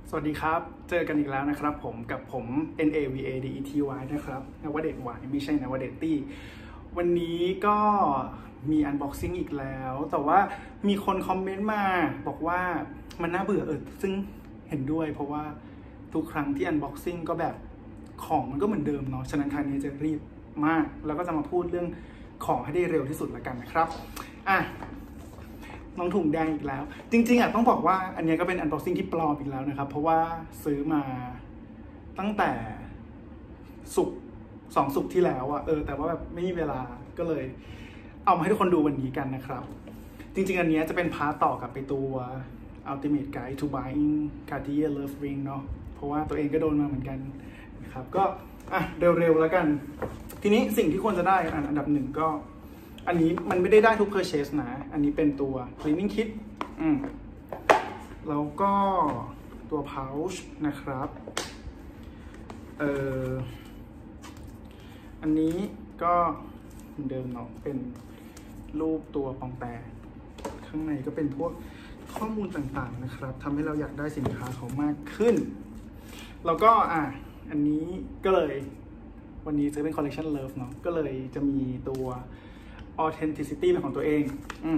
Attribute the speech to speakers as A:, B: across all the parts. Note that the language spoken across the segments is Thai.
A: สวัสดีครับเจอกันอีกแล้วนะครับกับผม NAVADETY นะครับนวเดชวายไม่ใช่นวเดชตี้วันนี้ก็มี unboxing อีกแล้วแต่ว่ามีคนคอมเมนต์มาบอกว่ามันน่าเบื่อซึ่งเห็นด้วยเพราะว่าทุกครั้งที่ unboxing ก็แบบของมันก็เหมือนเดิมเนาะฉะนั้นครั้งนี้จะรีบมากแล้วก็จะมาพูดเรื่องของให้ได้เร็วที่สุดละกันนะครับน้องถุงแดงอีกแล้วจริงๆต้องบอกว่าอันนี้ก็เป็น unboxing ที่ปลอมอีกแล้วนะครับเพราะว่าซื้อมาตั้งแต่2 ศุกร์ที่แล้วแต่ว่าแบบไม่มีเวลาก็เลยเอามาให้ทุกคนดูวันนี้กันนะครับจริงๆอันนี้จะเป็นพาร์ทต่อกับไปตัว Ultimate Guide to Buying Cartier Love Ring เนาะเพราะว่าตัวเองก็โดนมาเหมือนกันนะครับก็เร็วๆแล้วกันทีนี้สิ่งที่ควรจะได้อันดับหนึ่งก็อันนี้มันไม่ได้ทุก purchase นะอันนี้เป็นตัว cleaning kit แล้วก็ตัว pouch นะครับอันนี้ก็เหมือนเดิมเนาะเป็นรูปตัวปองแปรข้างในก็เป็นพวกข้อมูลต่างๆนะครับทำให้เราอยากได้สินค้าเขามากขึ้นแล้วก็อันนี้ก็เลยวันนี้ซื้อเป็น collection love เนาะก็เลยจะมีตัวauthenticity เป็นของตัวเอง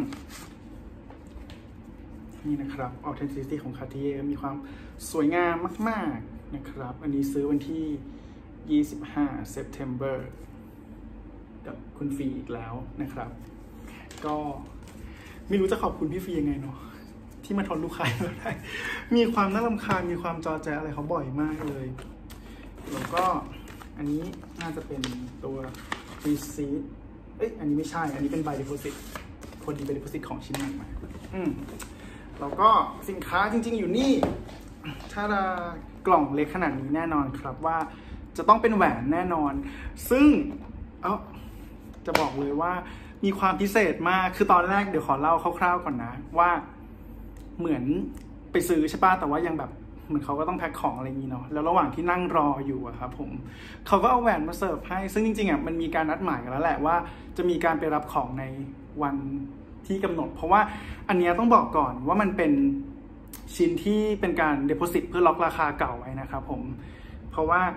A: นี่นะครับ authenticity ของ Cartier มีความสวยงามมากๆนะครับอันนี้ซื้อวันที่25 September กับคุณฟีอีกแล้วนะครับก็ไม่รู้จะขอบคุณพี่ฟียังไงเนาะที่มาทนลูกค้าเราได้มีความน่ารำคาญมีความจอแจอะไรเขาบ่อยมากเลยแล้วก็อันนี้น่าจะเป็นตัว receiptอันนี้ไม่ใช่อันนี้เป็น by deposit คนดี by deposit ของชิ้นใหม่มาแล้วก็สินค้าจริงๆอยู่นี่ถ้ากล่องเล็กขนาดนี้แน่นอนครับว่าจะต้องเป็นแหวนแน่นอนซึ่งจะบอกเลยว่ามีความพิเศษมากคือตอนแรกเดี๋ยวขอเล่าคร่าวๆก่อนนะว่าเหมือนไปซื้อใช่ป่ะแต่ว่ายังแบบเหมือนเขาก็ต้องแพ็คของอะไรอย่างนี้เนาะแล้วระหว่างที่นั่งรออยู่ครับผมเขาก็เอาแหวนมาเสิร์ฟให้ซึ่งจริงๆมันมีการนัดหมายกันแล้วแหละว่าจะมีการไปรับของในวันที่กำหนดเพราะว่าอันนี้ต้องบอกก่อนว่ามันเป็นชิ้นที่เป็นการ deposit เพื่อล็อกราคาเก่าไว้นะครับผมเพราะว่า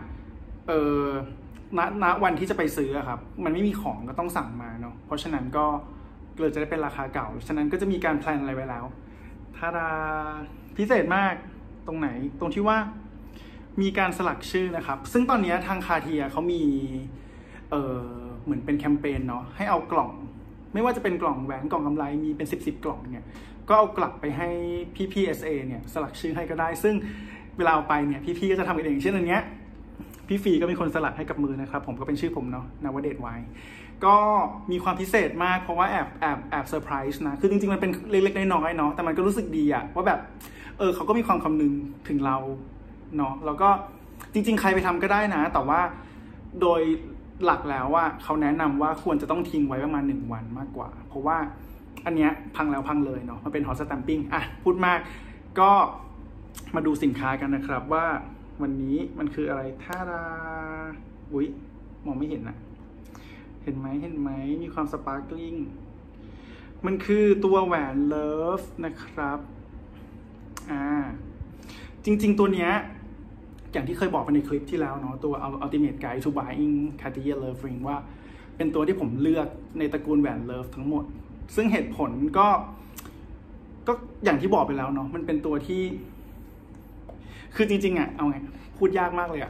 A: ณวันที่จะไปซื้อครับมันไม่มีของก็ต้องสั่งมาเนาะเพราะฉะนั้นก็เลยจะได้เป็นราคาเก่าฉะนั้นก็จะมีการแพลนอะไรไว้แล้วถ้าพิเศษมากตรงไหนตรงที่ว่ามีการสลักชื่อนะครับซึ่งตอนนี้ทางคาเทียเขามีเหมือนเป็นแคมเปญเนาะให้เอากล่องไม่ว่าจะเป็นกล่องแหวนกล่องกำไรมีเป็น10 กล่องเนี่ยก็เอากลับไปให้พี่ SA เนี่ยสลักชื่อให้ก็ได้ซึ่งเวลาเอาไปเนี่ยพี่ก็จะทำเองเช่นอันเนี้ยพี่ฟีก็เป็นคนสลักให้กับมือนะครับผมก็เป็นชื่อผมเนาะนวเดชวายก็มีความพิเศษมากเพราะว่าแอบเซอร์ไพรส์นะคือจริงๆมันเป็นเล็กๆน้อยๆเนาะแต่มันก็รู้สึกดีว่าแบบเขาก็มีความคำนึงถึงเราเนาะแล้วก็จริงๆใครไปทำก็ได้นะแต่ว่าโดยหลักแล้วว่าเขาแนะนำว่าควรจะต้องทิ้งไว้ประมาณ1 วันมากกว่าเพราะว่าอันเนี้ยพังแล้วพังเลยเนาะมันเป็น hot stamping พูดมากก็มาดูสินค้ากันนะครับว่าวันนี้มันคืออะไรท่าราอุ๊ยมองไม่เห็นนะเห็นไหมมีความสปาร์คลิ่งมันคือตัวแหวน Love นะครับจริงๆตัวเนี้ยอย่างที่เคยบอกไปในคลิปที่แล้วเนาะตัว Ultimate Guide to Buying Cartier Love Ring ว่าเป็นตัวที่ผมเลือกในตระกูลแหวน Love ทั้งหมดซึ่งเหตุผลก็อย่างที่บอกไปแล้วเนาะมันเป็นตัวที่คือจริงๆเอาไงพูดยากมากเลย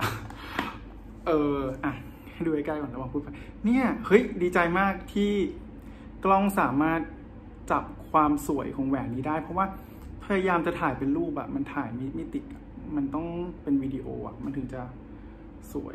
A: ให้ดูใกล้ๆก่อนระหว่างพูดไปเนี่ยเฮ้ยดีใจมากที่กล้องสามารถจับความสวยของแหวนนี้ได้เพราะว่าพยายามจะถ่ายเป็นรูปมันถ่ายไม่ติดมันต้องเป็นวิดีโอมันถึงจะสวย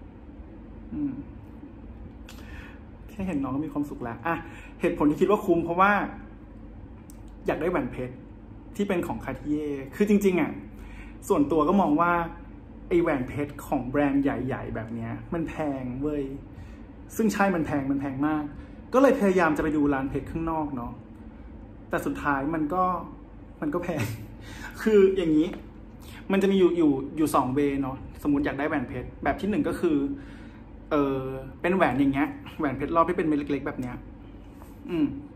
A: แค่เห็นน้องก็มีความสุขแล้วเหตุผลที่คิดว่าคุ้มเพราะว่าอยากได้แหวนเพชรที่เป็นของ Cartier คือจริงๆส่วนตัวก็มองว่าไอแหวนเพชรของแบรนด์ใหญ่ๆแบบนี้มันแพงเว้ยซึ่งใช่มันแพงมากก็เลยพยายามจะไปดูร้านเพชรข้างนอกเนาะแต่สุดท้ายมันก็แพงคืออย่างนี้มันจะมีอยู่2 เวย์เนาะสมมติอยากได้แหวนเพชรแบบที่1ก็คือเป็นแหวนอย่างเงี้ยแหวนเพชรรอบที่เป็นเม็ดเล็กๆแบบเนี้ย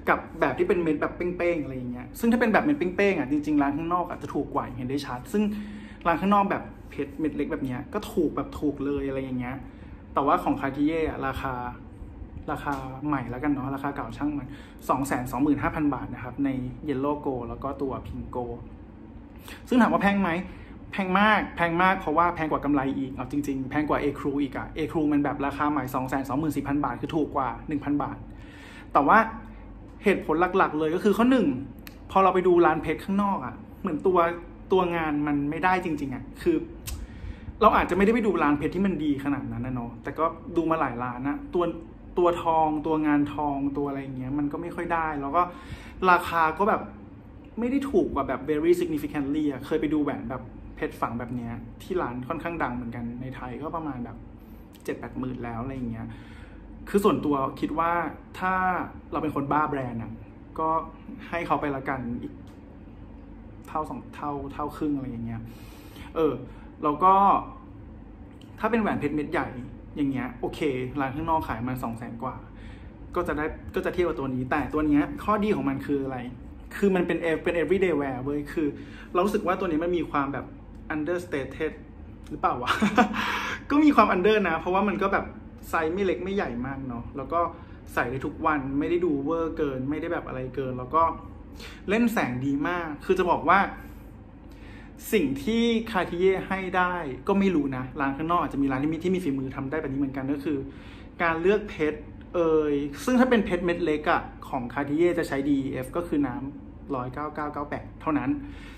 A: กับแบบที่เป็นเม็ดแบบเป้งๆอะไรอย่างเงี้ยซึ่งถ้าเป็นแบบเม็ดเป้งๆอ่ะจริงๆร้านข้างนอกอาจจะถูกกว่าเห็นได้ชัดซึ่งร้านข้างนอกแบบเพชรเม็ดเล็กแบบเนี้ยก็ถูกแบบถูกเลยอะไรอย่างเงี้ยแต่ว่าของคาคิเย่ราคาใหม่แล้วกันเนาะราคาเก่าช่างมัน 225,000 บาทนะครับใน Yellow Gold แล้วก็ตัว Pink Gold ซึ่งถามว่าแพงไหมแพงมากเพราะว่าแพงกว่ากำไรอีกเอาจริงๆแพงกว่า A Crew อีกอะ A Crew มันแบบราคาใหม่ 224,000 บาทคือถูกกว่า 1,000 บาทแต่ว่าเหตุผลหลักๆเลยก็คือข้อหนึ่งพอเราไปดูร้านเพชรข้างนอกอะเหมือนตัวงานมันไม่ได้จริงๆอะคือเราอาจจะไม่ได้ไปดูร้านเพชรที่มันดีขนาดนั้นนะเนาะแต่ก็ดูมาหลายร้านนะตัวทองตัวงานทองตัวอะไรเงี้ยมันก็ไม่ค่อยได้แล้วก็ราคาก็แบบไม่ได้ถูกกว่าแบบ very significantly อะเคยไปดูแหวนแบบเพชรฝังแบบเนี้ยที่ร้านค่อนข้างดังเหมือนกันในไทยก็ประมาณแบบ 7-8 หมื่นแล้วอะไรเงี้ยคือส่วนตัวคิดว่าถ้าเราเป็นคนบ้าแบรนด์อะก็ให้เขาไปละกันอีกเท่าครึ่งอะไรอย่างเงี้ยแล้วก็ถ้าเป็นแหวนเพชรเม็ดใหญ่อย่างเงี้ยโอเคร้านข้างนอกขายมา200,000 กว่าก็จะเทียบกับตัวนี้แต่ตัวเนี้ยข้อดีของมันคืออะไรคือมันเป็น everyday wear เว้ยคือเรารู้สึกว่าตัวนี้มันมีความแบบ understated หรือเปล่าวะ ก็มีความ under นะเพราะว่ามันก็แบบไซส์ไม่เล็กไม่ใหญ่มากเนาะแล้วก็ใส่ได้ทุกวันไม่ได้ดูเวอร์เกินไม่ได้แบบอะไรเกินแล้วก็เล่นแสงดีมากคือจะบอกว่าสิ่งที่คาร์ทิเย่ให้ได้ก็ไม่รู้นะร้านข้างนอกอาจจะมีร้านที่มีฝีมือทำได้แบบนี้เหมือนกันก็คือการเลือกเพชรซึ่งถ้าเป็นเพชรเม็ดเล็กอะของคาร์ทิเย่จะใช้ DEF ก็คือน้ำ19998เท่านั้น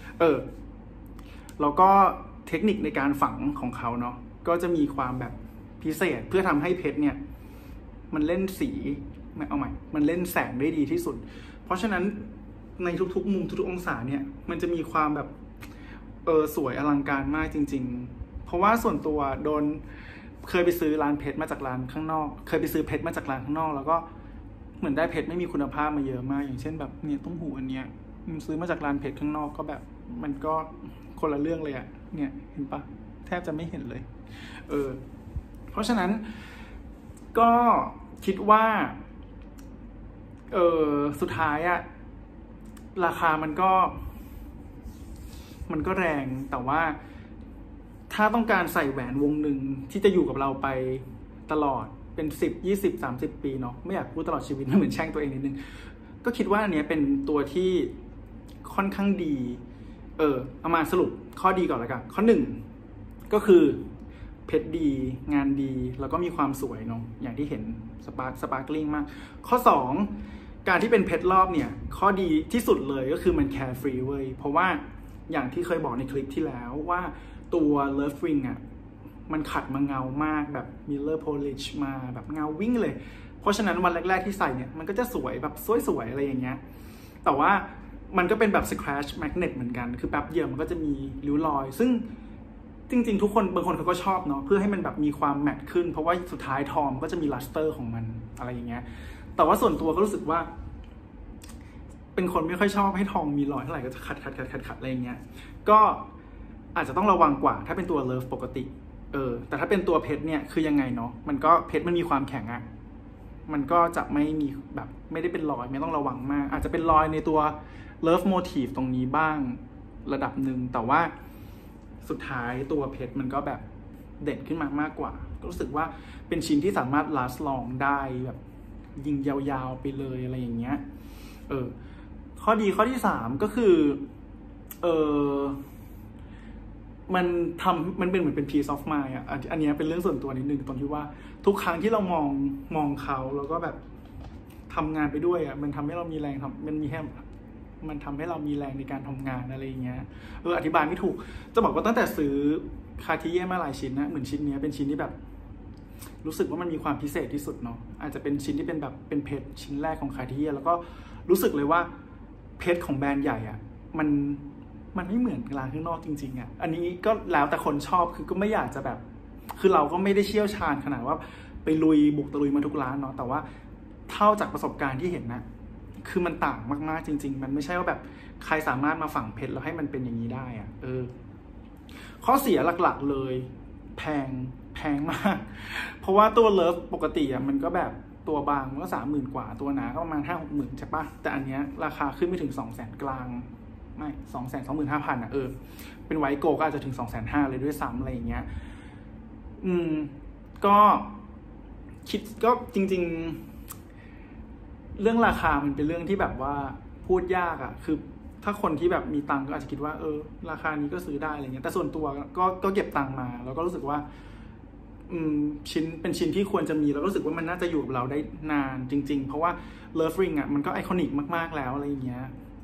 A: แล้วก็เทคนิคในการฝังของเขาเนาะก็จะมีความแบบพิเศษเพื่อทำให้เพชรเนี่ยมันเล่นสีเอาใหม่มันเล่นแสงได้ดีที่สุดเพราะฉะนั้นในทุกๆมุมทุกๆองศาเนี่ยมันจะมีความแบบสวยอลังการมากจริงๆเพราะว่าส่วนตัวเคยไปซื้อร้านเพชรมาจากร้านข้างนอกเคยไปซื้อเพชรมาจากร้านข้างนอกแล้วก็เหมือนได้เพชรไม่มีคุณภาพมาเยอะมากอย่างเช่นแบบเนี่ยต้มหูอันเนี้ยซื้อมาจากร้านเพชรข้างนอกก็แบบมันก็คนละเรื่องเลยอะเนี่ยเห็นปะแทบจะไม่เห็นเลยเพราะฉะนั้นก็คิดว่าสุดท้ายอะราคามันก็แรงแต่ว่าถ้าต้องการใส่แหวนวงหนึ่งที่จะอยู่กับเราไปตลอดเป็น10 20 30 ปีเนาะไม่อยากพูดตลอดชีวิตไม่เหมือนแช่งตัวเองนิดนึงก็คิดว่าอันนี้เป็นตัวที่ค่อนข้างดีเอามาสรุปข้อดีก่อนแล้วกันข้อ1ก็คือเพชรดีงานดีแล้วก็มีความสวยเนาะอย่างที่เห็นสปาร์คลิ่งมากข้อ2การที่เป็นเพชรรอบเนี่ยข้อดีที่สุดเลยก็คือมันแคร์ฟรีเว้ยเพราะว่าอย่างที่เคยบอกในคลิปที่แล้วว่าตัว Love Ring อ่ะมันขัดมาเงามากแบบ Mirror Polish มาแบบเงาวิ่งเลยเพราะฉะนั้นวันแรกๆที่ใส่เนี่ยมันก็จะสวยแบบสวยๆอะไรอย่างเงี้ยแต่ว่ามันก็เป็นแบบ Scratch Magnet เหมือนกันคือแป๊บเดียวมันก็จะมีริ้วรอยซึ่งจริงๆทุกคนบางคนเขาก็ชอบเนาะเพื่อให้มันแบบมีความแมทขึ้นเพราะว่าสุดท้ายทองก็จะมีลัสเตอร์ของมันอะไรอย่างเงี้ยแต่ว่าส่วนตัวก็รู้สึกว่าเป็นคนไม่ค่อยชอบให้ทองมีรอยเท่าไหร่ก็จะขัดอะไรอย่างเงี้ยก็อาจจะต้องระวังกว่าถ้าเป็นตัวเลิฟปกติแต่ถ้าเป็นตัวเพชรเนี่ยคือยังไงเนาะมันก็เพชรมันมีความแข็งอะมันก็จะไม่มีแบบไม่ได้เป็นรอยไม่ต้องระวังมากอาจจะเป็นรอยในตัวเลิฟโมทีฟตรงนี้บ้างระดับหนึ่งแต่ว่าสุดท้ายตัวเพชรมันก็แบบเด่นขึ้นมากกว่าก็รู้สึกว่าเป็นชิ้นที่สามารถ last long ได้แบบยิงยาวๆไปเลยอะไรอย่างเงี้ยข้อดีข้อที่3ก็คือมันเป็นเหมือนเป็น peace of mind อ่ะอันนี้เป็นเรื่องส่วนตัวนิดนึงตรงที่ว่าทุกครั้งที่เรามองเขาแล้วก็แบบทำงานไปด้วยอ่ะมันทำให้เรามีแรงมันทำให้เรามีแรงในการทำงานอะไรอย่างเงี้ยอธิบายไม่ถูกจะบอกว่าตั้งแต่ซื้อคาร์ทิเย่มาหลายชิ้นนะเหมือนชิ้นนี้เป็นชิ้นที่แบบรู้สึกว่ามันมีความพิเศษที่สุดเนาะอาจจะเป็นชิ้นที่เป็นแบบเป็นเพชรชิ้นแรกของคาร์ทิเย่แล้วก็รู้สึกเลยว่าเพชรของแบรนด์ใหญ่อ่ะมันไม่เหมือนร้านข้างนอกจริงๆอ่ะอันนี้ก็แล้วแต่คนชอบคือก็ไม่อยากจะแบบคือเราก็ไม่ได้เชี่ยวชาญขนาดว่าไปบุกตะลุยมาทุกร้านเนาะแต่ว่าเท่าจากประสบการณ์ที่เห็นนะคือมันต่างมากๆจริงๆมันไม่ใช่ว่าแบบใครสามารถมาฝังเพชรแล้วให้มันเป็นอย่างนี้ได้อ่ะข้อเสียหลักๆเลยแพงมากเพราะว่าตัวเลิฟปกติอ่ะมันก็แบบตัวบางมันก็30,000 กว่าตัวหนาก็ประมาณ50,000 ใช่ปะแต่อันเนี้ยราคาขึ้นไม่ถึง 200,000 กลางไม่225,000อ่ะเป็นไวโกก็อาจจะถึง 250,000 เลยด้วยซ้ำอะไรอย่างเงี้ยก็คิดก็จริงๆเรื่องราคามันเป็นเรื่องที่แบบว่าพูดยากอ่ะคือถ้าคนที่แบบมีตังก็อาจจะคิดว่าราคานี้ก็ซื้อได้อะไรเงี้ยแต่ส่วนตัวก็เก็บตังมาแล้วก็รู้สึกว่าเป็นชิ้นที่ควรจะมีแล้วก็รู้สึกว่ามันน่าจะอยู่กับเราได้นานจริงๆเพราะว่า Love Ring อ่ะมันก็ไอคอนิกมากๆแล้วอะไรอย่างเงี้ย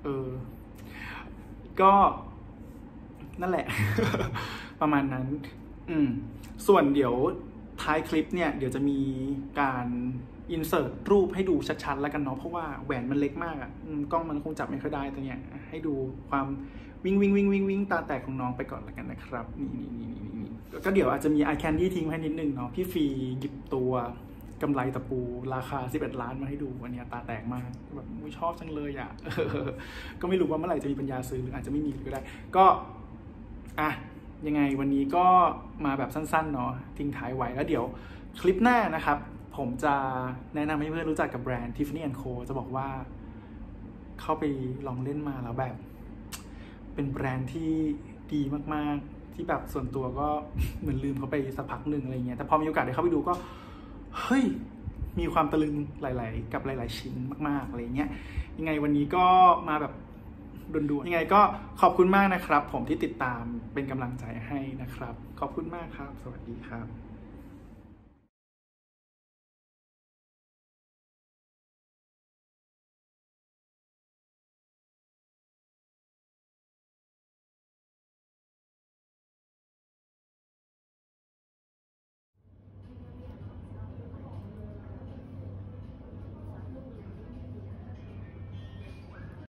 A: ก็นั่นแหละ ประมาณนั้นส่วนเดี๋ยวท้ายคลิปเนี่ยเดี๋ยวจะมีการอินเสิร์ตรูปให้ดูชัดๆแล้วกันเนาะเพราะว่าแหวนมันเล็กมากอ่ะกล้องมันคงจับไม่ค่อยได้แต่เนี่ยให้ดูความวิ่งตาแตกของน้องไปก่อนแล้วกันนะครับนี่ก็เดี๋ยวอาจจะมีไอแคนดี้ทิ้งให้นิดนึงเนาะพี่ฟีหยิบตัวกำไรตะปูราคา11 ล้านมาให้ดูวันนี้ตาแตกมากแบบชอบจังเลยอ่ะ ก็ไม่รู้ว่าเมื่อไหร่จะมีปัญญาซื้อหรืออาจจะไม่มีก็ได้ก็ยังไงวันนี้ก็มาแบบสั้นๆเนาะทิ้งท้ายไว้แล้วเดี๋ยวคลิปหน้านะครับผมจะแนะนำให้เพื่อนรู้จักกับแบรนด์ Tiffany & Co จะบอกว่าเข้าไปลองเล่นมาแล้วแบบเป็นแบรนด์ที่ดีมากๆที่แบบส่วนตัวก็เหมือนลืมเขาไปสักพักหนึ่งอะไรเงี้ยแต่พอมีโอกาสได้เข้าไปดูก็เฮ้ยมีความตะลึงหลายๆกับหลายๆชิ้นมากๆอะไรเงี้ยยังไงวันนี้ก็มาแบบด่วนๆยังไงก็ขอบคุณมากนะครับผมที่ติดตามเป็นกำลังใจให้นะครับขอบคุณมากครับสวัสดีครับ